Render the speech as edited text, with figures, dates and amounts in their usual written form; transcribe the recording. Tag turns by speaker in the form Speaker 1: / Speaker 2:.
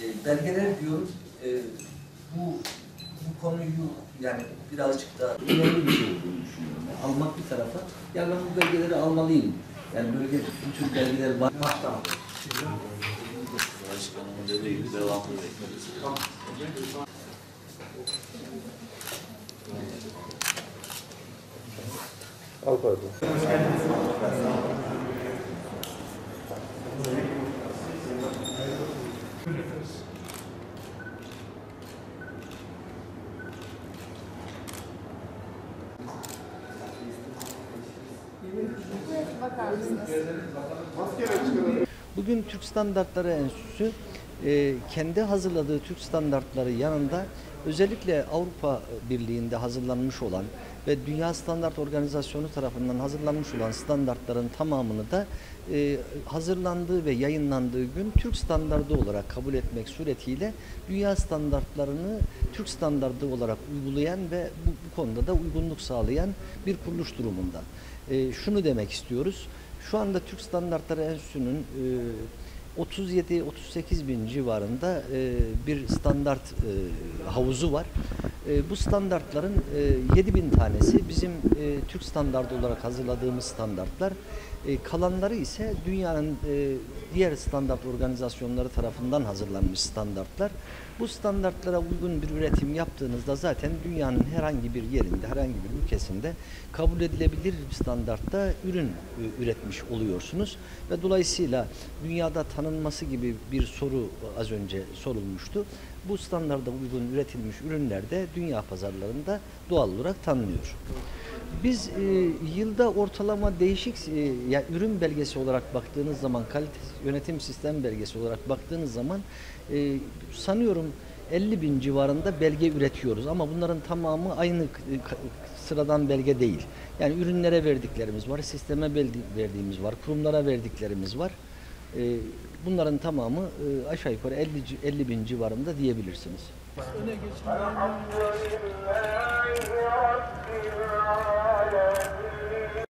Speaker 1: belgeler diyorum, bu konuyu yani birazcık daha önemli bir şey olduğunu düşünüyorum. Yani almak bir tarafa, ya ben bu belgeleri almalıyım. Yani böyle bu tür belgeler var.
Speaker 2: Baştan.
Speaker 3: Başkanımın dediği gibi devamlı bekleriz.
Speaker 2: Tamam.
Speaker 4: Al pardon.
Speaker 5: Bakar mısınız?
Speaker 1: Bugün Türk Standartları Enstitüsü kendi hazırladığı Türk standartları yanında özellikle Avrupa Birliği'nde hazırlanmış olan ve Dünya Standart Organizasyonu tarafından hazırlanmış olan standartların tamamını da hazırlandığı ve yayınlandığı gün Türk standardı olarak kabul etmek suretiyle dünya standartlarını Türk standardı olarak uygulayan ve bu konuda da uygunluk sağlayan bir kuruluş durumunda. Şunu demek istiyoruz. Şu anda Türk Standartları Enstitüsü'nün 37-38 bin civarında bir standart havuzu var. Bu standartların 7 bin tanesi bizim Türk standardı olarak hazırladığımız standartlar. Kalanları ise dünyanın diğer standart organizasyonları tarafından hazırlanmış standartlar. Bu standartlara uygun bir üretim yaptığınızda zaten dünyanın herhangi bir yerinde, herhangi bir ülkesinde kabul edilebilir bir standartta ürün üretmiş oluyorsunuz. Ve dolayısıyla dünyada tanınması gibi bir soru az önce sorulmuştu. Bu standarda uygun üretilmiş ürünler de dünya pazarlarında doğal olarak tanınıyor. Biz yılda ortalama değişik yani ürün belgesi olarak baktığınız zaman, kalite yönetim sistem belgesi olarak baktığınız zaman sanıyorum 50 bin civarında belge üretiyoruz ama bunların tamamı aynı sıradan belge değil. Yani ürünlere verdiklerimiz var, sisteme verdiğimiz var, kurumlara verdiklerimiz var. Bunların tamamı aşağı yukarı 50 bin civarında diyebilirsiniz.
Speaker 5: Öne geçin.